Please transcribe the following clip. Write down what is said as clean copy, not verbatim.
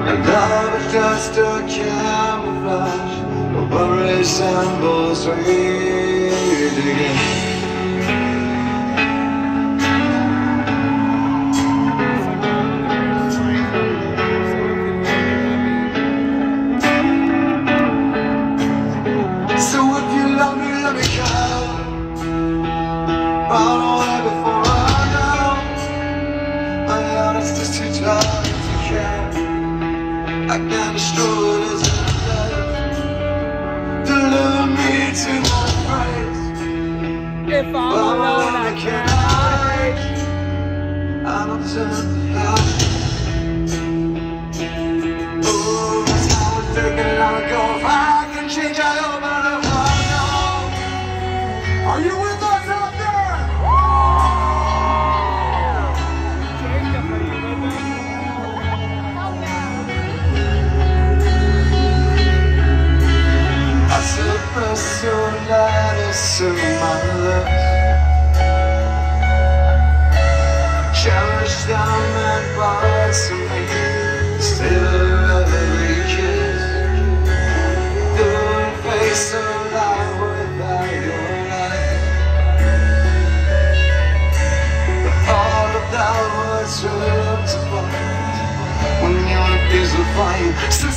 And love is just a camouflage, but resembles fade again. Run away before I know. My heart is just too tired to care. I can't destroy it as I left. Deliver me to my praise. If I'm alone, I can't hide. I don't turn to hide. Oh, my time would take a long ago. If I can change, I hope I never know. Are you with us out there? Press your letters to my lips. Cherish them and parts of me. Still every kiss. Couldn't face a life without your light. But all of that was ripped apart when your peace was flying.